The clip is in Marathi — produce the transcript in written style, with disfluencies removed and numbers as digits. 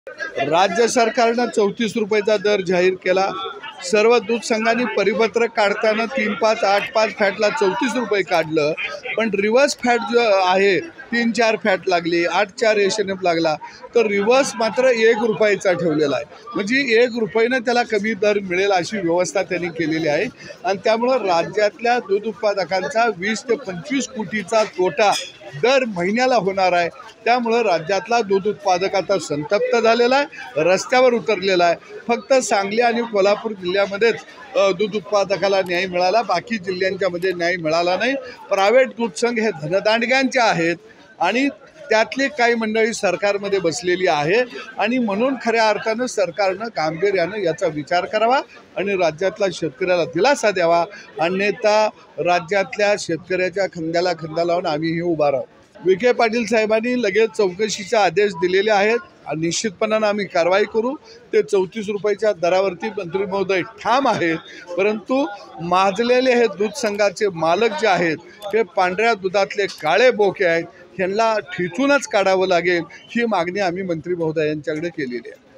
राज्य सरकारनं 34 रुपयाचा दर जाहीर केला। सर्व दूध संघांनी परिपत्रक काढताना 3, 5, 8, 5 फॅटला 34 रुपये काढलं, पण रिव्हर्स फॅट जो आहे 3, 4 फॅट लागली, 8, 4 एशनएफ लागला, तर रिव्हर्स मात्र 1 रुपयाचा ठेवलेला आहे। म्हणजे 1 रुपयानं त्याला कमी दर मिळेल अशी व्यवस्था त्यांनी केलेली आहे। आणि त्यामुळं राज्यातल्या दूध उत्पादकांचा 20 ते 25 कोटीचा तोटा दर महिन्याला होणार आहे। त्यामुळं राज्यातला दूध उत्पादक आता संतप्त झालेला आहे, रस्त्यावर उतरलेला आहे। फक्त सांगली आणि कोल्हापूर जिल्ह्यामध्येच दूध उत्पादकाला न्याय मिळाला, बाकी जिल्ह्यांच्यामध्ये न्याय मिळाला नाही। प्रायव्हेट दूध संघ हे धनदांडग्यांचे आहेत आणि त्यातली काही मंडळी सरकारमध्ये बसलेली आहे आणि म्हणून खऱ्या अर्थानं सरकारनं गांभीर्यानं याचा विचार करावा आणि राज्यातल्या शेतकऱ्याला दिलासा द्यावा, अन्यथा राज्यातल्या शेतकऱ्याच्या खांद्याला खांदा लावून आम्हीही उभा राहू। विखे पाटील साहेबांनी लगेच चौकशीचे आदेश दिलेले आहेत, निश्चितपणानं आम्ही कारवाई करू। ते 34 रुपयाच्या दरावरती मंत्री महोदय ठाम आहेत, परंतु माजलेले हे दूध संघाचे मालक जे आहेत हे पांढऱ्या दुधातले काळे बोके आहेत, ह्यांना ठिचूनच काढावं लागेल ही मागणी आम्ही मंत्री महोदयांच्याकडे केलेली आहे।